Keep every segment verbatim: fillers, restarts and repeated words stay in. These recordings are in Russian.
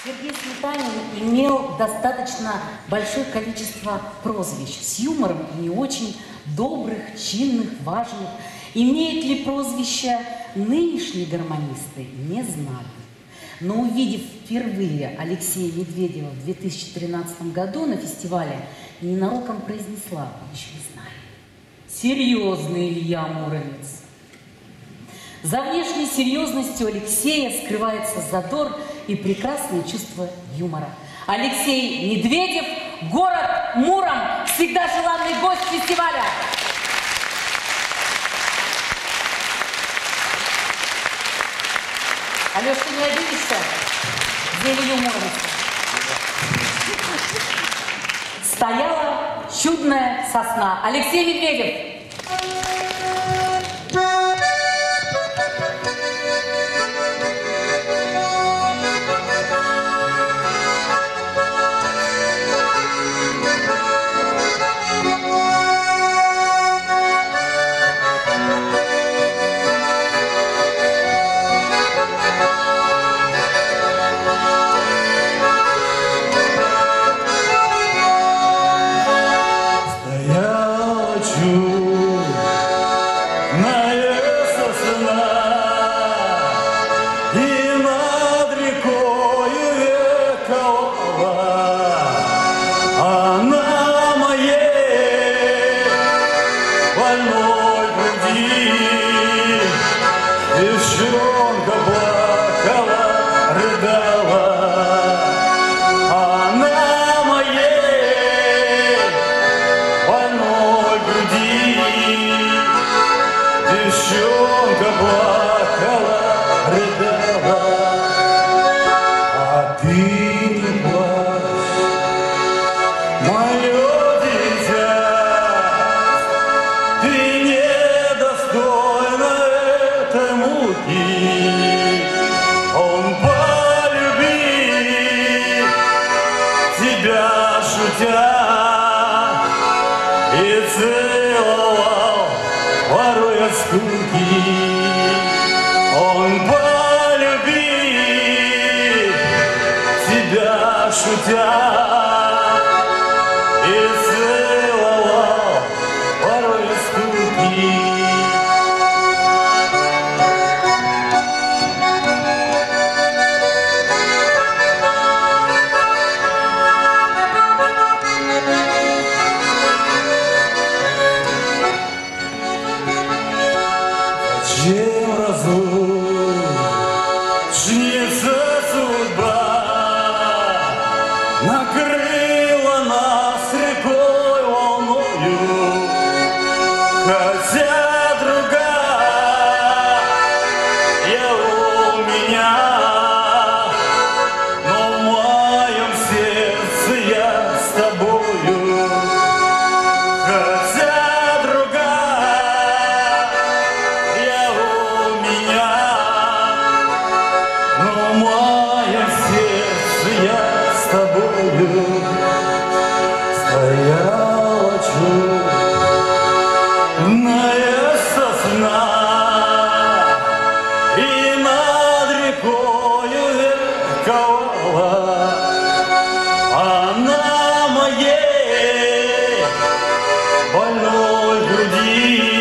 Сергей Сметанин имел достаточно большое количество прозвищ с юмором и не очень добрых, чинных, важных. Имеют ли прозвища нынешние гармонисты, не знали. Но увидев впервые Алексея Медведева в две тысячи тринадцатом году на фестивале, ненароком произнесла, еще не знаю, серьезный Илья Муромец. За внешней серьезностью Алексея скрывается задор и прекрасное чувство юмора. Алексей Медведев, город Муром, всегда желанный гость фестиваля. Алеш, ты не обидишься? За Илью Муромца. Стояла чудная сосна. Алексей Медведев.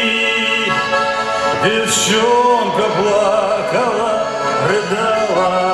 Девчонка плакала, рыдала.